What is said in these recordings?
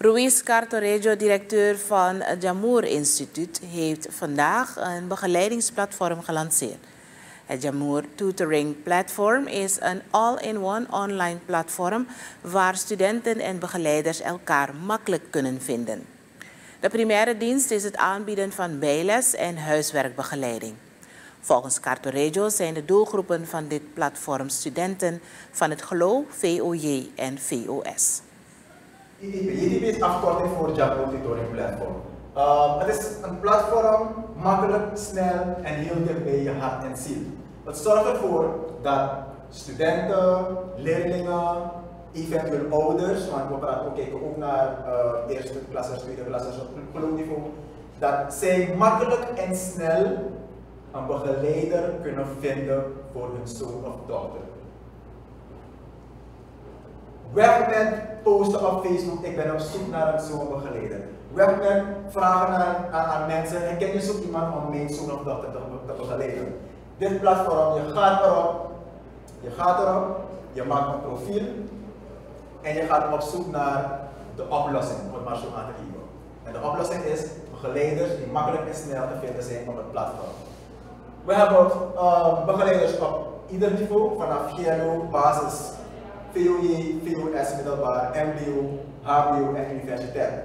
Ruiz Cartorejo, directeur van het Jamoor Instituut, heeft vandaag een begeleidingsplatform gelanceerd. Het Jamoor Tutoring Platform is een all-in-one online platform waar studenten en begeleiders elkaar makkelijk kunnen vinden. De primaire dienst is het aanbieden van bijles en huiswerkbegeleiding. Volgens Cartorejo zijn de doelgroepen van dit platform studenten van het GLO, VOJ en VOS. JTP is afkorting voor Jamoor Tutoring Platform. Het is een platform, makkelijk, snel en heel dicht bij je hart en ziel. Het zorgt ervoor dat studenten, leerlingen, eventueel ouders, want we kijken ook naar eerste klassers, tweede klassers op GLO-niveau, dat zij makkelijk en snel een begeleider kunnen vinden voor hun zoon of dochter. Weg met posten op Facebook, ik ben op zoek naar een zoonbegeleider. Weg met vragen aan mensen, en ken je zoekt iemand om mijn zoon of dochter te begeleiden. Dit platform, je gaat erop, je maakt een profiel en je gaat op zoek naar de oplossing, om het maar zo aan te geven. En de oplossing is begeleiders die makkelijk en snel te vinden zijn op het platform. We hebben begeleiders op ieder niveau, vanaf GLO, basis, VOJ, VOS, middelbaar, MBO, HBO en universitair.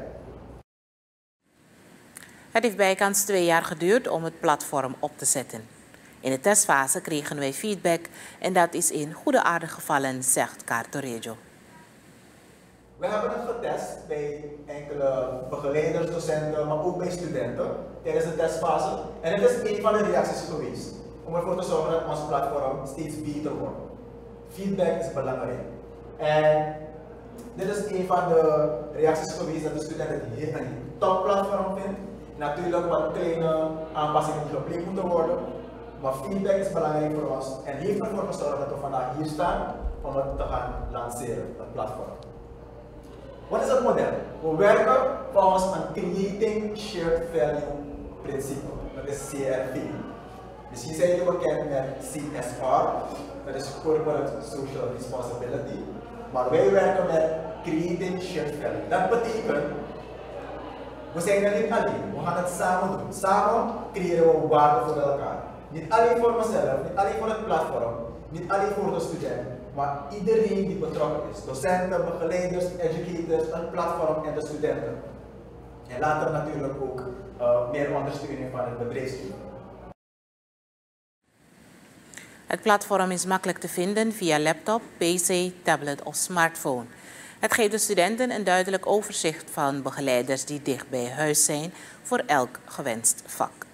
Het heeft bijkans 2 jaar geduurd om het platform op te zetten. In de testfase kregen wij feedback en dat is in goede aarde gevallen, zegt Cartorejo. We hebben het getest bij enkele begeleiders, docenten, maar ook bij studenten tijdens de testfase. En het is een van de reacties geweest om ervoor te zorgen dat ons platform steeds beter wordt. Feedback is belangrijk. En dit is een van de reacties geweest dat de student het een topplatform vindt. Natuurlijk wat kleine aanpassingen die gepleegd moeten worden. Maar feedback is belangrijk voor ons en heeft ervoor gezorgd dat we vandaag hier staan om het te gaan lanceren, het platform. Wat is het model? We werken volgens een Creating Shared Value principe. Dat is CRV. Misschien zijn jullie bekend met CSR, dat is Corporate Social Responsibility. Maar wij werken met Creating Shared Value. Dat betekent, we zijn er niet alleen, we gaan het samen doen. Samen creëren we waarde voor elkaar. Niet alleen voor mezelf, niet alleen voor het platform, niet alleen voor de student, maar iedereen die betrokken is. Docenten, begeleiders, educators, het platform en de studenten. En later natuurlijk ook meer ondersteuning van het bedrijfsleven. Het platform is makkelijk te vinden via laptop, pc, tablet of smartphone. Het geeft de studenten een duidelijk overzicht van begeleiders die dicht bij huis zijn voor elk gewenst vak.